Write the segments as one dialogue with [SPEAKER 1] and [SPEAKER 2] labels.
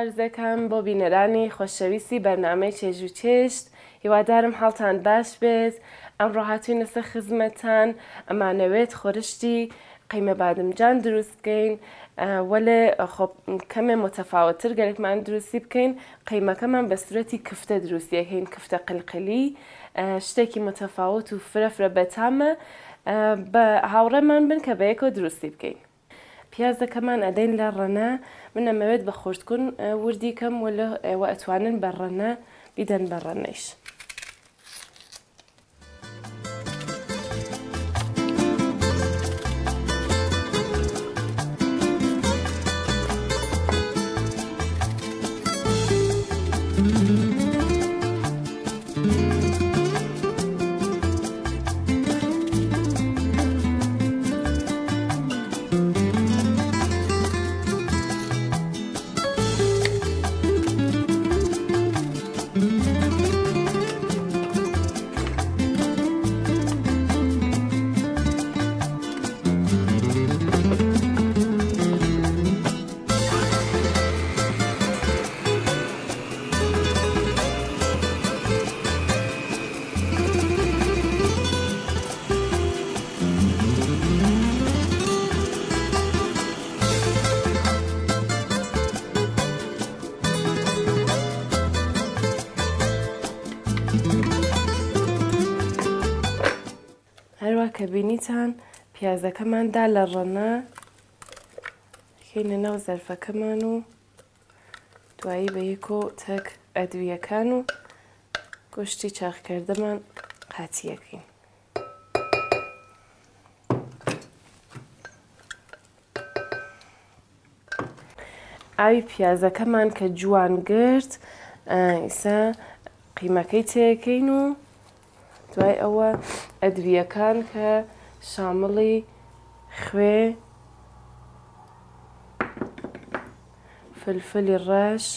[SPEAKER 1] هەرزەکەم بۆ بینەرانی خۆشەویستی بەرنامەی چێژ و چێشت هیوادارم حاڵتان باش بێت. ئەمڕۆ هاتووین لەسەر خزمەتان ئەمانەوێت خۆرشتی قیمە بادمجان دروست بکەین وەلێ کەمێ متەفاوتتر گەلێکمان دروستی بکەین. قیمەکەمان بە سورەتی کفتە دروستیەکەین، کفتە قلقلی، شتێکی متەفاوت و فرەفرە بەتامە. بە هاوڕێمان بن کە بەیەکەوە دروستی بکەین. پیازەکەمان ئەدەین لە ڕەنە. من ئەمەوێت بە خۆشتکن وردی کەم وەلە ئێوە ئەتوانن بە ڕەنە بیدەن بە ڕەنەیش. هەروە کە بینیتان پیازەکەماندا لە ڕەنە خینە ناو زەرفەکەمان و دوایی بە یەکۆ تەک ئەدویەکان و گۆشتی چاخکردەمان قاتیەکەین. ئاوی پیازەکەمان کە جوان گرت ئیسا قیمەکەی تێکەین و دوای ئەوە ئەدویەکان کە شامڵی خوێ، فلفلی ڕەش،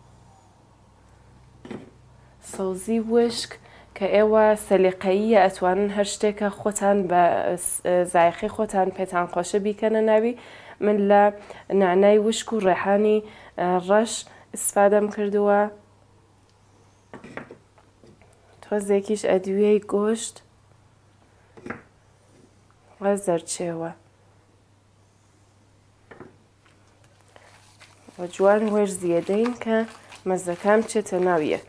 [SPEAKER 1] سەوزی وشک کە ئێوە سەلیقەییە ئەتوانن هەر شتێکە خۆتان بە زایقی خۆتان پێتان خۆشە بیکەنە ناوی. من لە نانای وشک و ڕێحانی ڕەش ئیسفادەم کردووە. تۆزێکیش ئەدویەی گۆشت و زەرچێوە و جوان وەرزیەدەین کە مەزەکان بچێتە ناو یەک.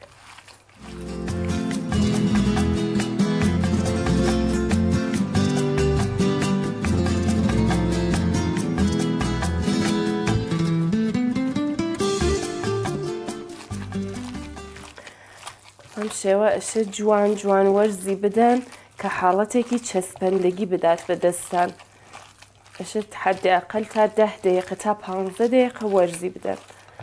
[SPEAKER 1] ئەم شێوە ئەشە جوان جوان وەرزی بدەن کە حاڵەتێکی چەسپەندگی بدات بە دەستان. ئەشت حەداقل تا 10 دقیقە تا 15 دقیقە وەرزی بدەن.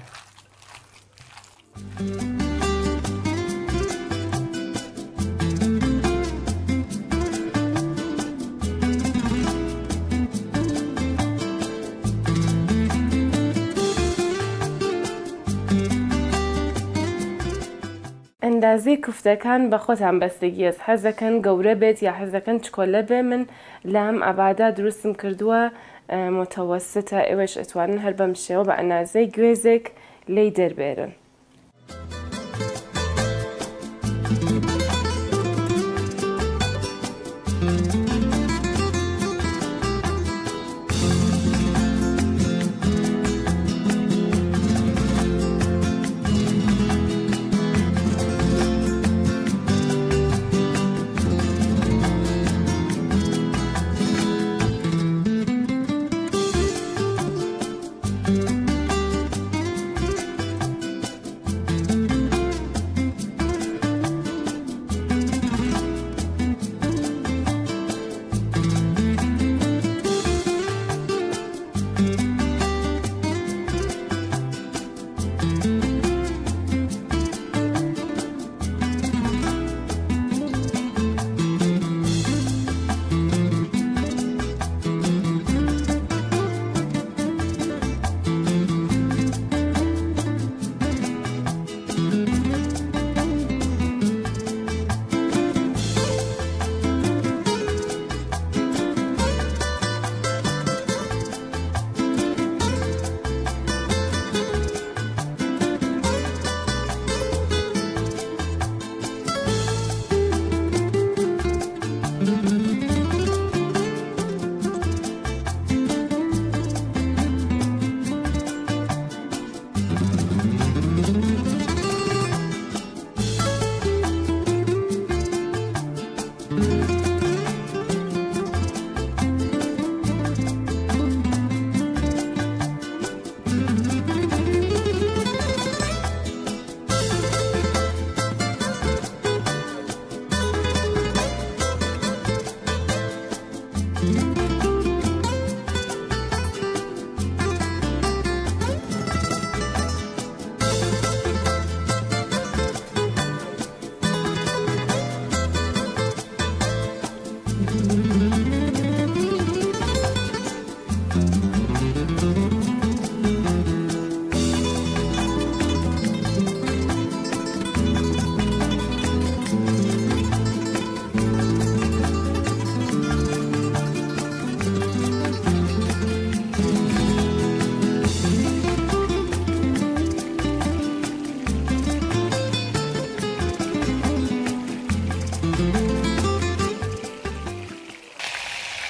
[SPEAKER 1] ئەندازەی کوفتەکان بە خۆتان بەستگی است. حەزەکەن گەورە بێت یا حەزەکەن چکۆلە بێ. من لام ئابادا دروستم کردووە متەوەسطە. ئێوەش ئەتوانن هەر بەم شێوە بە ئەندازەی گوێزێک لێی دەربێرن.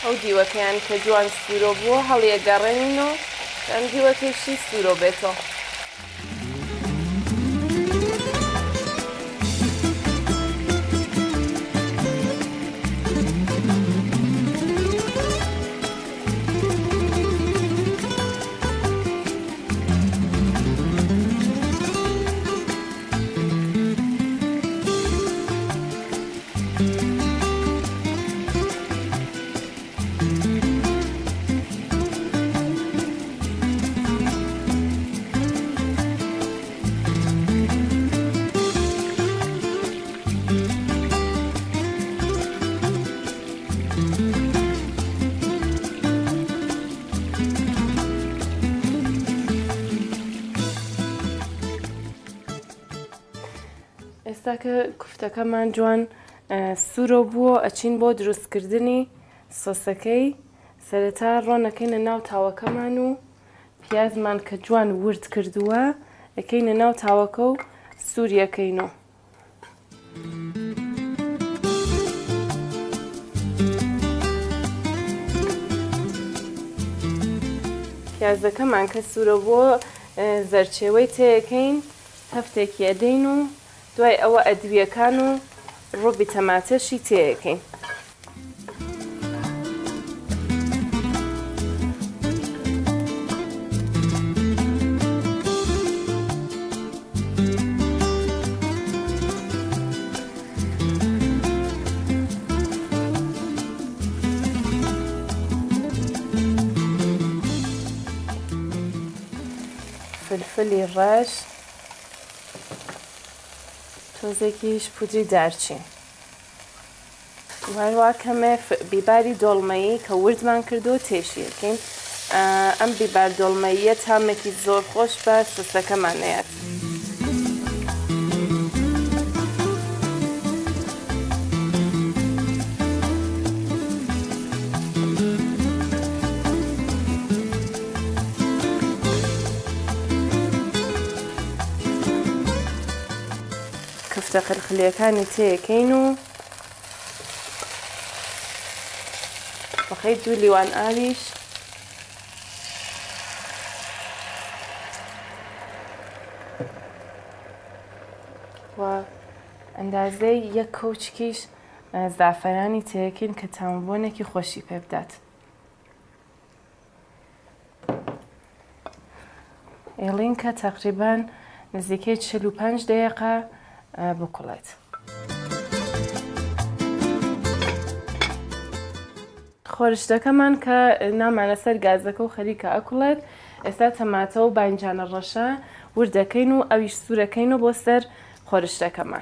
[SPEAKER 1] ئەو دیوەکەیان کە جوان سوورۆ بووە هەڵیەگەڕێنینەوە ئەم دیوەکەیشی سوورۆ بێتەوە. ئێستا کە کوفتەکەمان جوان سوورۆ بووە ئەچین بۆ دروستکردنی سۆسەکەی. سەرەتا ڕۆنەکەینە ناو تاوەکەمان و پیازمان کە جوان ورد کردووە ئەکەینە ناو تاوەکە و سووریەکەینەوە. پیازەکەمان کە سوورە بووە زەرچێوەی تێیەکەین هەفتێکی ئەدەین و دوای ئەوە ئەدویەکان و ڕۆبی تەماتەشی تێیەکەین. فلفلی ڕەش، تۆزێکیش پودری دارچین، هەروە کەمێ بیباری دۆڵمەیی کە وردمان کردو تێشی یەکەین. ئەم بیبار دۆڵمەییە تامێکی زۆر خۆش بە سۆسەکەمانەیەت. کفتە قرقلیەکانی تێیەکەین و بەخەی 2 لیوان ئاویش و ئەندازەی 1 کەوچکیش زافەرانی تێیەکەین کە تامبۆنێکی خۆشی پێ بدات. ئێڵین کە تەقریبان نزیکەی 45 دقیقە بکوڵێت. خۆرشتەکەمان کە نامانە سەر گازەکە و خەریکە ئەکوڵێت. ئێستا تەماتە و بانجانە ڕەشە وردەکەین و ئەویش سوورەکەینەوە بۆ سەر خۆرشتەکەمان.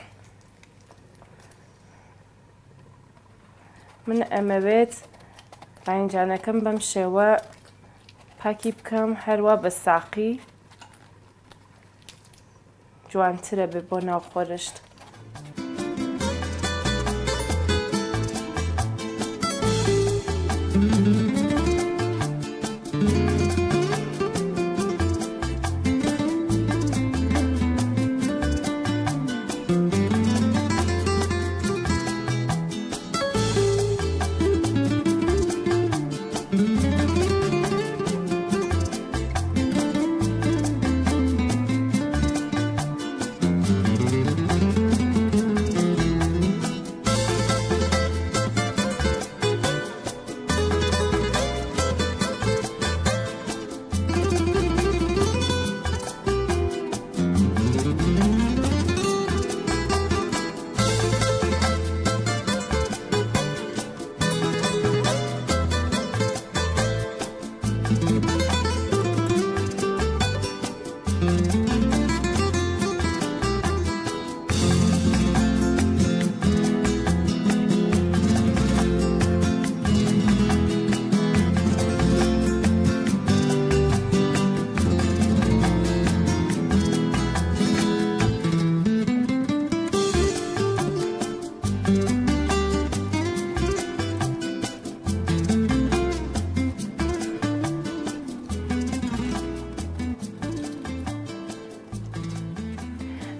[SPEAKER 1] من ئەمەوێت بانجانەکەم بەم شێوە پاکی بکەم هەروە بە ساقی جوانترە بێ بۆ ناو خۆرشت.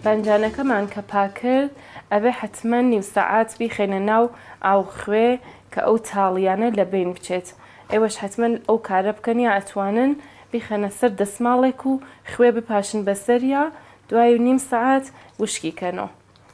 [SPEAKER 1] بانجانەکەمان کە پاکرد ئەبێ حتمما نیو سەعات بیخێنە ناو ئاوخوێ کە ئەو تاڵیانە لە بین بچێت. ئێوەش حتمما ئەو کارە بکەن یا ئەتوانن بیخەنە سەر دەسماڵێک و خوێ بپاشن بەسەریا، دوای نیم سەعات وشکیکەنەوە.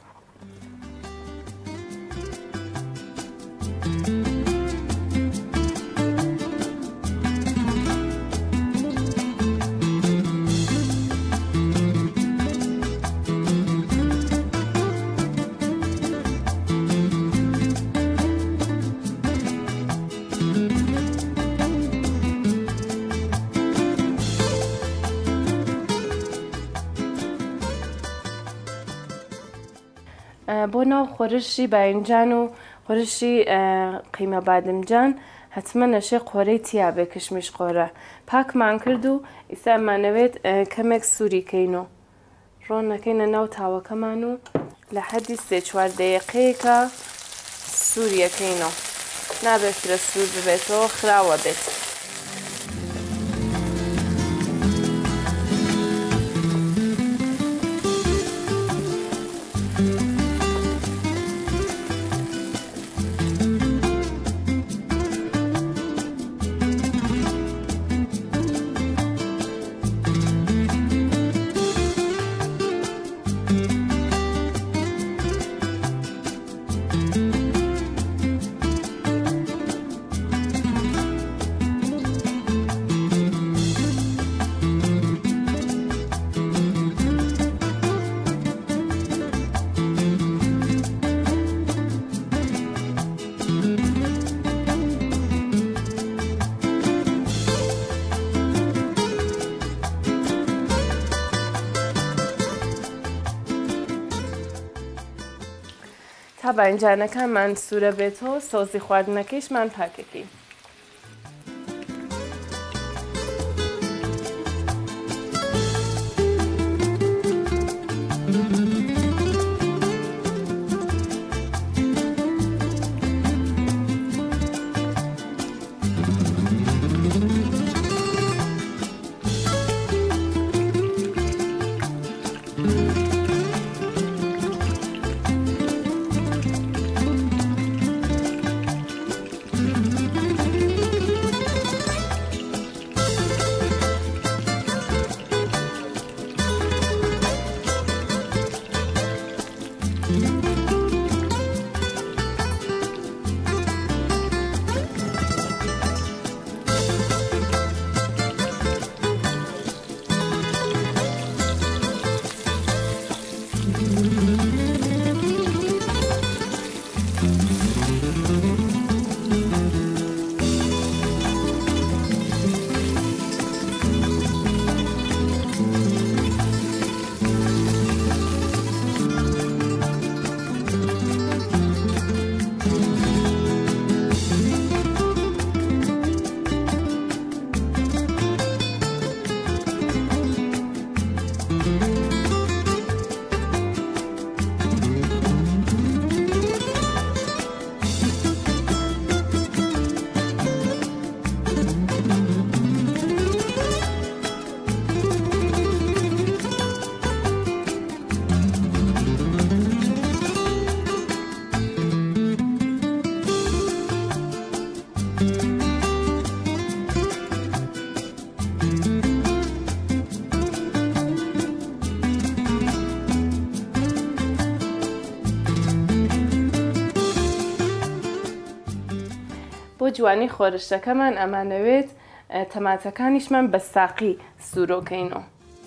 [SPEAKER 1] بۆ ناو خۆرشی باینجان و خۆرشی قیمە بادمجان حتمما نەشێ قۆرەی تیابێ کشمیش قۆرە پاکمان کرد و ئیسا ئەمانەوێت کەمێک سووریکەینەوە ڕۆنەکەینە ناو تاوەکەمان و لە حەدی 3-4 دقیقەیەکە سووریەکەینەوە، نابێت فرە سوور ببێتەوە، خراوە بێت. تا باینجانەکانمان سوورە بێتەوە سۆزی خواردنەکەیشمان پاکەکەین. بۆ جوانی خۆرشتەکەمان ئەمانەوێت تەماتەکانیشمان بە ساقی سوورۆکەینەوە.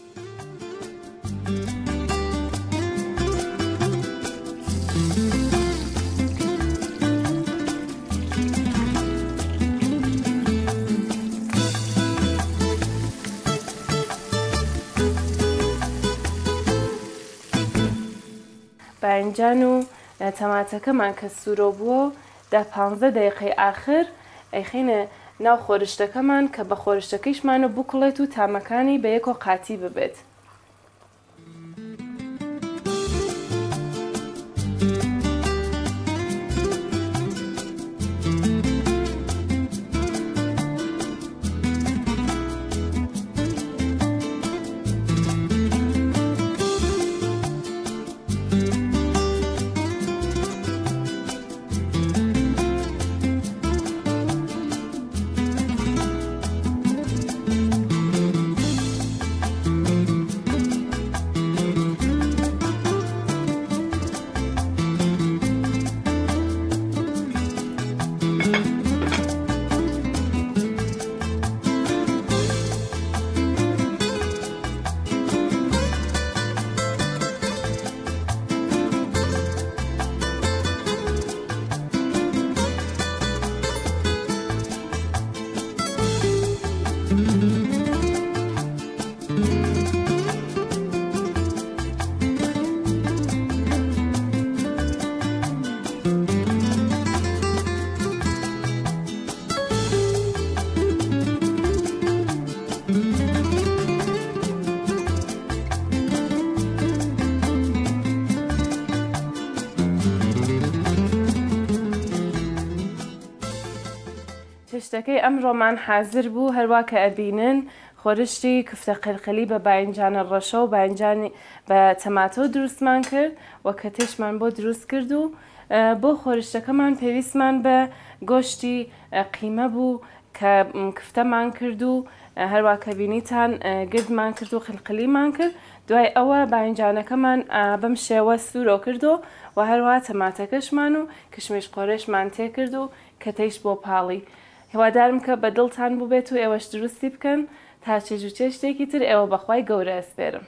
[SPEAKER 1] باینجان و تەماتەکەمان کە سوورۆ بووە 15 دقیقەی ئاخر ئەیخینە ناو خۆرشتەکەمان کە بە خۆرشتەکەیشمانە بکڵێت و تامەکانی بە یەکۆ قاتی ببێت. تشتەکەی ئەمڕۆمان حازر بوو هەروە کە ئەبینن خۆرشتی کفتە قلقلی بە باینجانە ڕەشە و باینجانی بە تەماتۆ دروستمان کرد و کە تێشمان بۆ دروست کرد و بۆ خۆرشتەکەمان پێویستمان بە گۆشتی قیمە بوو کە کفتەمان کرد و هەروە کە بینیتان گردمان کرد و قلقلیمان کرد. دوای ئەوە باینجانەکەمان بەم شێوە سوورۆ کردو و هەروە تەماتەکەشمان و کشمیش قۆرشمان تێ کرد و کەتەیش بۆ پاڵی. هیوادارم کە بە دڵتان ببێت و ئێوەش دروستی بکەن تا چێژ و چێشتێکی تر ئێوە بەخوای گەورە ئەسپێرم.